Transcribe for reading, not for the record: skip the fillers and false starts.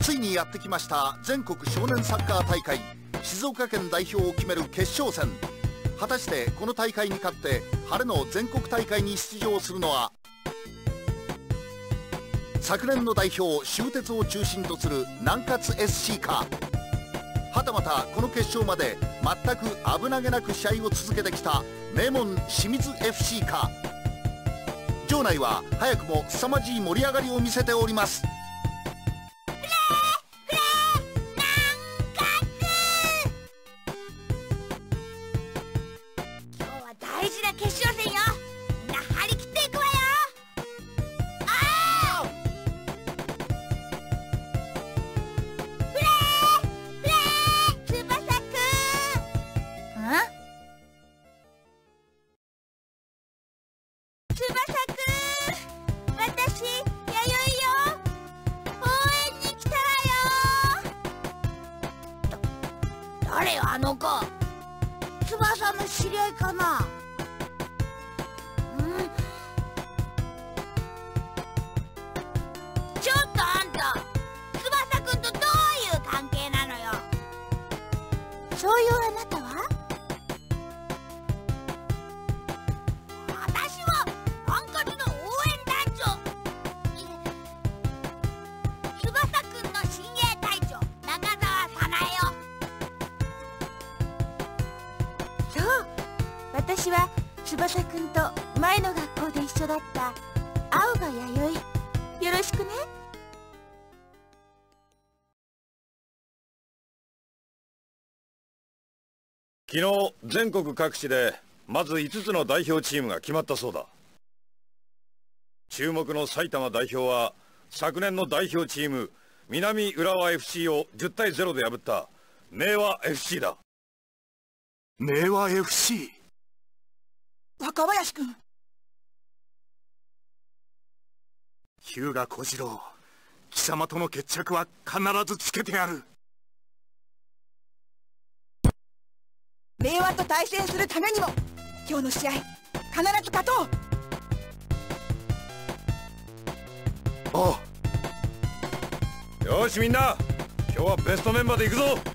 ついにやってきました全国少年サッカー大会静岡県代表を決める決勝戦。果たしてこの大会に勝って晴れの全国大会に出場するのは昨年の代表終鉄を中心とする南葛 SC か、はたまたこの決勝まで全く危なげなく試合を続けてきた名門清水 FC か。場内は早くも凄まじい盛り上がりを見せております。 大事な決勝戦よ。みんな張り切っていくわよ。フレー翼くん。翼くん、私弥生よ。応援に来たわよ。誰よあの子。翼の知り合いかな。ちょっとあんた、翼くんとどういう関係なのよ。そういうあなたは？私はハンカチの応援団長。翼くんの親衛隊長、中澤早苗よ。そう、私は翼くんと前の学校で一緒だった青葉弥生。よろしくね。 昨日全国各地でまず5つの代表チームが決まったそうだ。注目の埼玉代表は昨年の代表チーム南浦和 FC を10対0で破った明和 FC だ。 明和 FC。 若林君。 日向小次郎、貴様との決着は必ずつけてやる。 明和と対戦するためにも今日の試合必ず勝とう。 おう。 よしみんな、今日はベストメンバーで行くぞ。